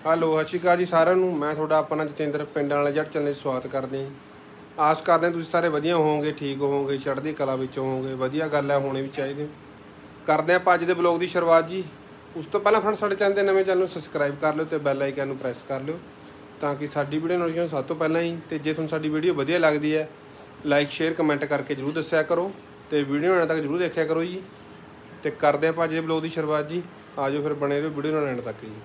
Hello सत श्री अकाल जी सारिਆਂ ਨੂੰ। मैं ਤੁਹਾਡਾ अपना जतिंदर पिंड वाले जट चैनल स्वागत करते हैं। आस करते हैं तुसीं सारे वधिया होवोगे, ठीक होवोगे, चढ़दी कला विच होवोगे। वधिया गल है, होने भी चाहिए। करते हैं अज दे ब्लॉग की शुरुआत जी। उस तो पहला फ्रेंड साडे चैनल के नवे चैनल सबसक्राइब कर लो तो बैल आइकन प्रेस कर लो ताकि साडी वीडियो नोटिफिकेशन सब तो पहला ही। तो जे तुहानूं साडी वीडियो वधिया लगदी है लाइक शेयर कमेंट करके जरूर दस्सिया करो तो वीडियो एंड तक जरूर देखा करो जी। तो करते हैं अज दे ब्लॉग की शुरुआत जी। आ जाओ फिर बने रहो वीडियो एंड तक जी।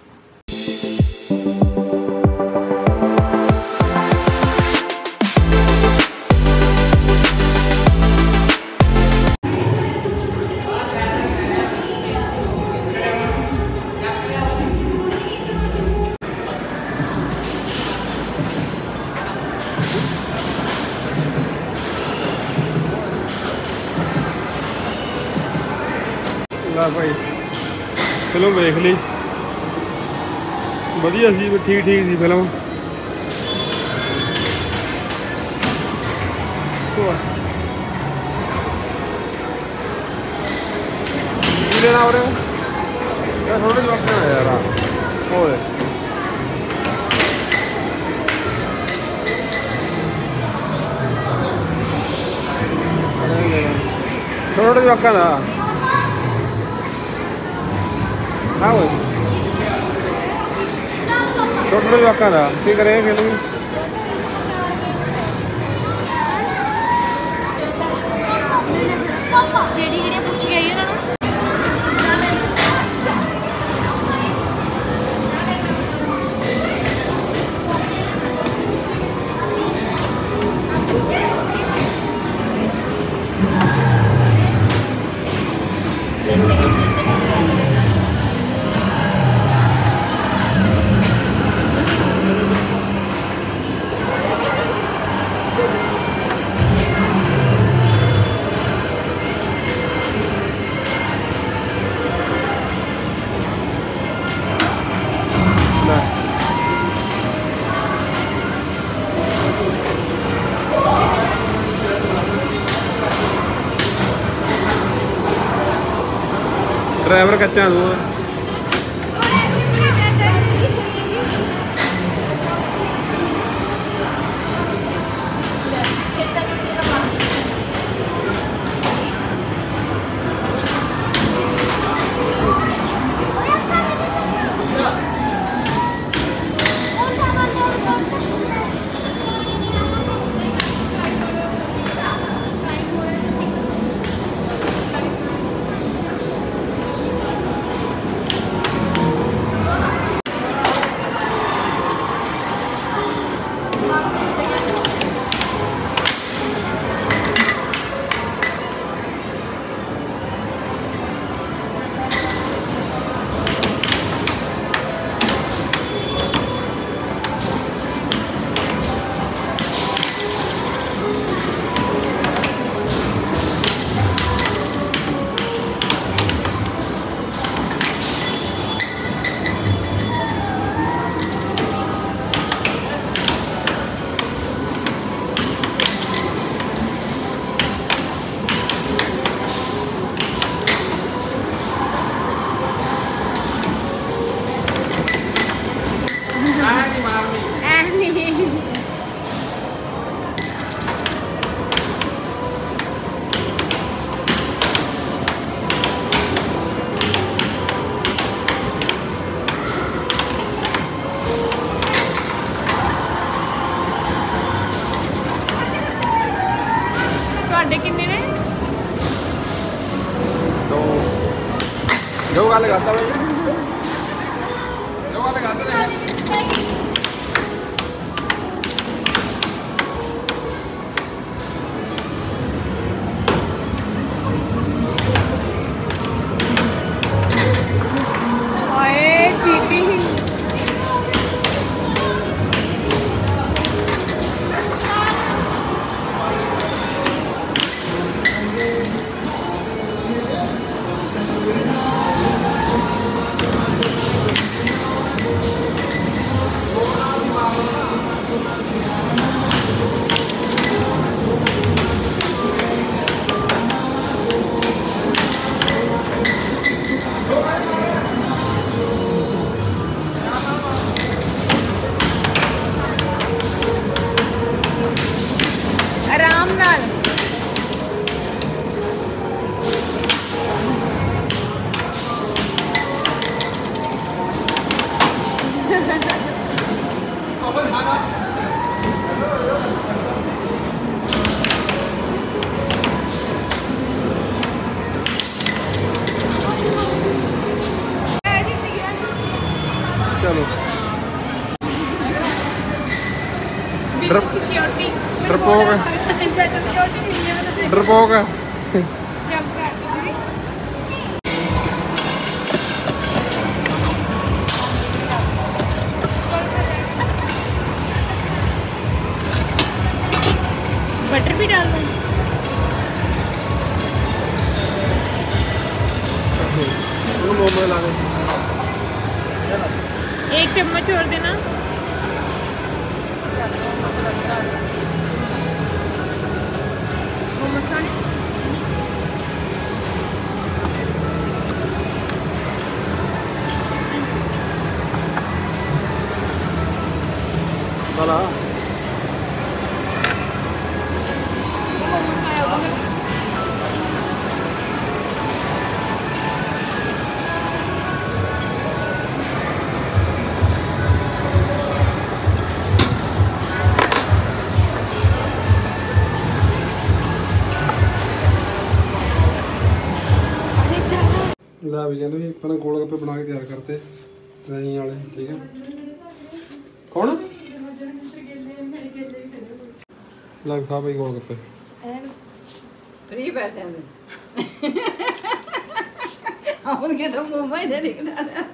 भाई फिल्म वेख ली, वधिया सी, ठीक ठीक सी फिल्म। लेना हो रहे थोड़े जवाब यार होए थोड़े जवाबा का हाँ वो छोटे जवाकों का की करे फिल्म पूछ के आई ड्राइवर कच्चा तू किन्ने ने दो गल करता भाई दो गल करता ਚਲੋ ਸਿਕਿਉਰਿਟੀ ਡਰਪੋਕ ਜੱਟ ਸਿਕਿਉਰਿਟੀ ਮਿਲ ਗਿਆ ਮੈਨੂੰ ਡਰਪੋਕ ਜੰਪ ਕਰ ਦਿੱਤੀ बटर भी डाल दो मोमो ला दे एक चम्मच और देना मोमोज खाने वाला ला भी कहते अपने गोल गप्पे बना के तैयार करते दही वाले ठीक है कौन ला खा भाई गोल गप्पे फ्री पैसे में उनके तो मुंह में दे दिखता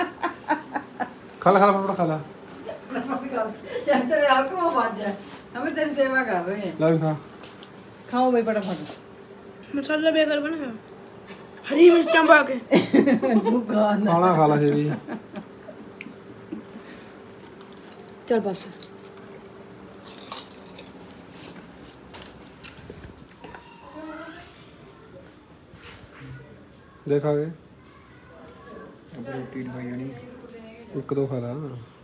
खा ला पापड़ खा ला चल तेरे आपको वो बात जाए हमें तेरी सेवा कर रहे हैं ला भी खा खाओ भाई फटाफट मसाला बेकार बना है हरी मिर्चा पाके दुकान खा ला जी चल बस देखा गए एक दो खा ला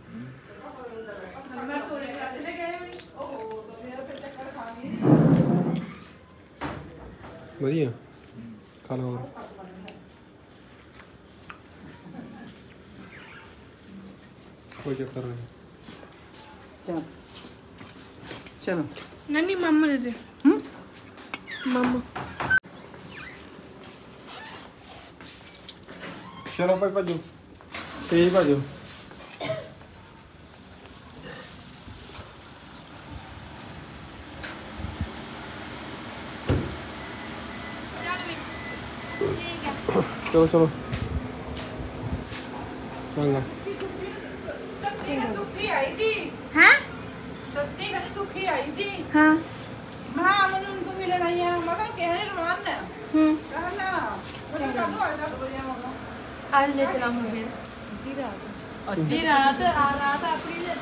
बढ़िया खा लो और कोई चक्कर नहीं चल चलो नन्नी मामा दे दे मामा चलो भाई भाजो तेज भाजो चलो चलो मांगा सुखी आई थी हाँ सत्ती कने सुखी आई थी हाँ मां मैंने उनको मिलना नहीं है मगर कहने रमान है कहना मुझे कब आया तो बढ़िया मगर आज ले चला मुझे अच्छी रात आ रात अपनी ले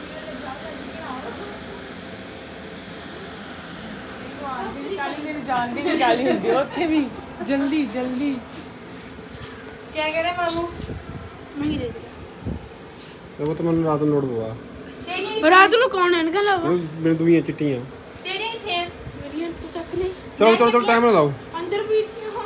मेरी जान दी निकाली होंगी ਉੱਥੇ ਵੀ जल्दी जल्दी क्या कह रहे मामू मैं ही दे दिया वो तो मैंने रात में लोड हुआ तेरी रात ਨੂੰ ਕੌਣ ਹੈ ਇਨਕਾ ਲਾਵਾ मेरे दुनिया चिट्टियां तेरी किथे है मेरी तो तक नहीं चलो चलो चलो टाइम लगाओ अंदर भी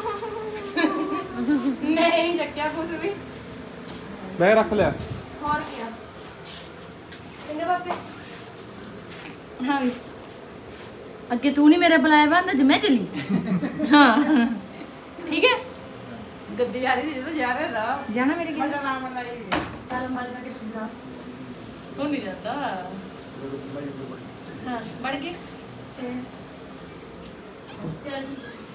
मैं नहीं चक्या कुछ भी बैग रख लिया और क्या कितने बापे हाँ अगे तू नहीं मेरा बुलाया हुआ अंदर मैं चली हाँ ठीक है गद्दी जा रही थी तो जा रहे था जाना मेरे मजा ना मनाई चल मल के सुधा तू नहीं जाता हाँ बढ़ के चल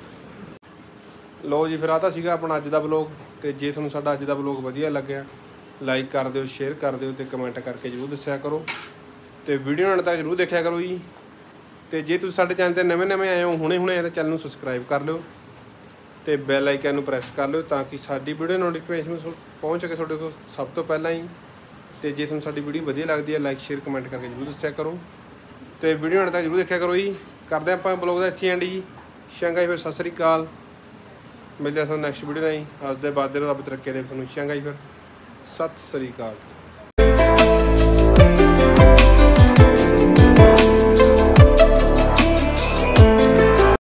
ਲੋ ਜੀ ਫਿਰ ਆ ਤਾਂ ਸੀਗਾ ਆਪਣਾ ਅੱਜ ਦਾ ਵਲੌਗ ਤੇ ਜੇ ਤੁਹਾਨੂੰ ਸਾਡਾ ਅੱਜ ਦਾ ਵਲੌਗ ਵਧੀਆ ਲੱਗਿਆ ਲਾਈਕ ਕਰ ਦਿਓ ਸ਼ੇਅਰ ਕਰ ਦਿਓ ਤੇ ਕਮੈਂਟ ਕਰਕੇ ਜਰੂਰ ਦੱਸਿਆ ਕਰੋ ਤੇ ਵੀਡੀਓ ਨਾਲ ਤੱਕ ਜਰੂਰ ਦੇਖਿਆ ਕਰੋ ਜੀ ਤੇ ਜੇ ਤੁਸੀਂ ਸਾਡੇ ਚੈਨਲ ਤੇ ਨਵੇਂ ਆਏ ਹੋ ਹੁਣੇ ਤਾਂ ਚੈਨਲ ਨੂੰ ਸਬਸਕ੍ਰਾਈਬ ਕਰ ਲਿਓ ਤੇ ਬੈਲ ਆਈਕਨ ਨੂੰ ਪ੍ਰੈਸ ਕਰ ਲਿਓ ਤਾਂ ਕਿ ਸਾਡੀ ਵੀਡੀਓ ਨੋਟੀਫਿਕੇਸ਼ਨ ਪਹੁੰਚ ਸਕੇ ਤੁਹਾਡੇ ਕੋਲ ਸਭ ਤੋਂ ਪਹਿਲਾਂ ਹੀ ਤੇ ਜੇ ਤੁਹਾਨੂੰ ਸਾਡੀ ਵੀਡੀਓ ਵਧੀਆ ਲੱਗਦੀ ਹੈ ਲਾਈਕ ਸ਼ੇਅਰ ਕਮੈਂਟ ਕਰਕੇ ਜਰੂਰ ਦੱਸਿਆ ਕਰੋ ਤੇ ਵੀਡੀਓ ਨਾਲ ਤੱਕ ਜਰੂਰ ਦੇਖਿਆ ਕਰੋ ਜੀ ਕਰਦੇ ਆਪਾਂ ਵਲੌਗ ਦਾ ਇੱਥੇ ਐਂਡ ਜੀ ਚੰਗਾ ਜੀ ਫਿਰ ਸਤਿ ਸ੍ਰੀ ਅਕਾਲ ਮਿਲਦੇ ਹਾਂ ਤੁਹਾਨੂੰ ਨੈਕਸਟ ਵੀਡੀਓ ਨਾਲ ਅੱਜ ਦੇ ਬਾਅਦ ਦੇ ਰੱਬ ਤਰੱਕੀ ਦੇ ਤੁਹਾਨੂੰ ਚੰਗਾ ਜੀ ਫਿਰ ਸਤਿ ਸ੍ਰੀ ਅਕਾਲ